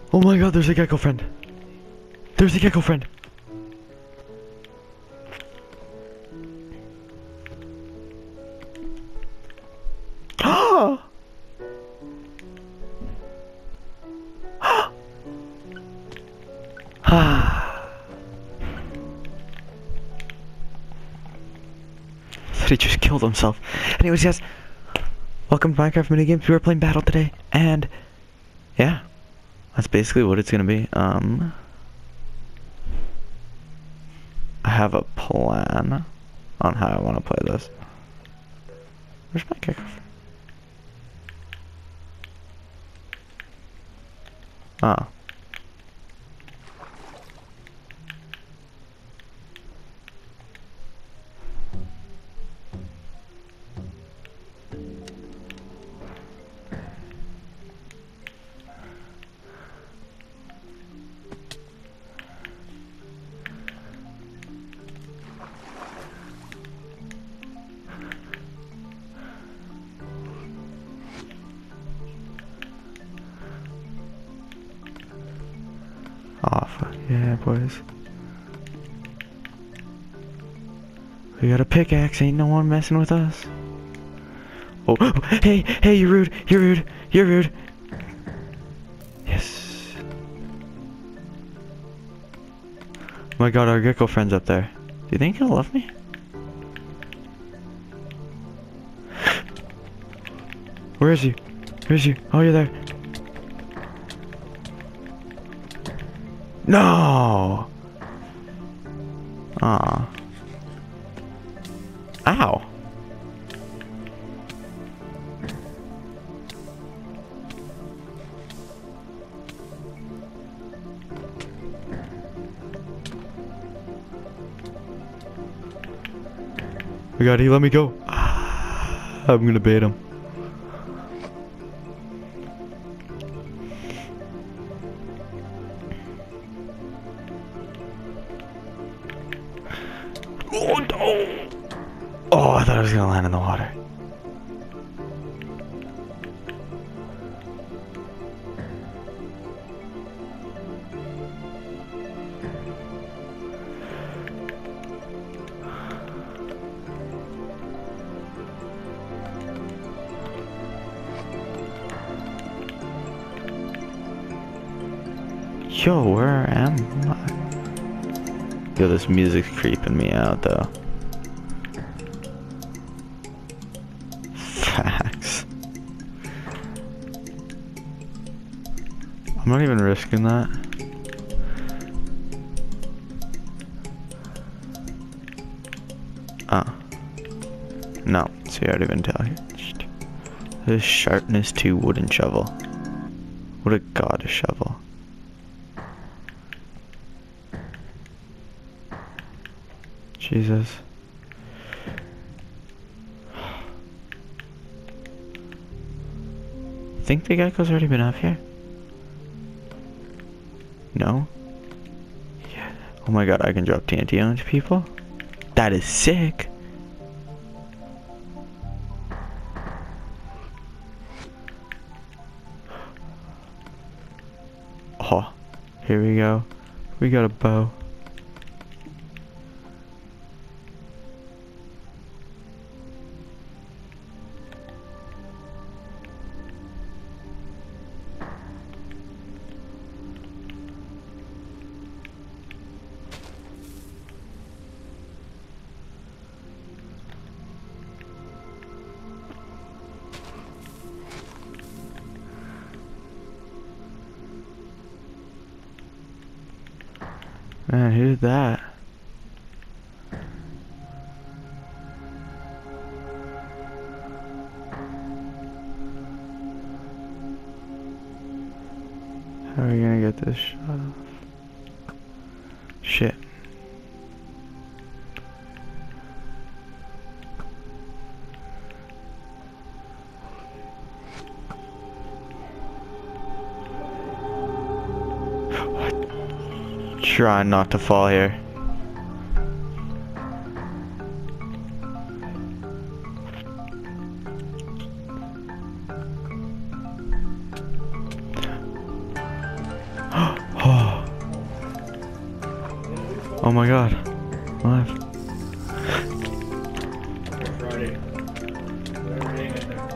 Oh my god, there's a gecko friend. There's a gecko friend. He just killed himself. Anyways, guys, welcome to Minecraft Minigames. We were playing Battle today, and yeah, that's basically what it's gonna be. I have a plan on how I want to play this. Where's my gecko? Oh. Off. Yeah, boys. We got a pickaxe, ain't no one messing with us. Oh, hey, you're rude, you're rude, you're rude. Yes. Oh my god, our gecko friend's up there. Do you think he'll love me? Where is he? Where is he? Oh, you're there. No! Aw. Ow. Oh god, he let me go. I'm gonna bait him. Oh no! Oh, I thought I was gonna land in the water. Yo, where am I? Yo, this music's creeping me out, though. Facts. I'm not even risking that. Oh. No, see, I already been telling you. This sharpness 2 wooden shovel. What a god shovel. Jesus. Think the gecko's already been up here? No? Yeah. Oh my god, I can drop TNT onto people? That is sick! Oh, here we go. We got a bow. Man, who did that? How are we gonna get this shot off? Shit. Try not to fall here. Oh my god. Live. Friday. Whatever day it is.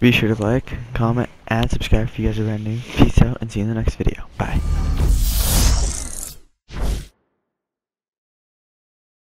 Be sure to like, comment, and subscribe if you guys are brand new. Peace out, and see you in the next video. Bye.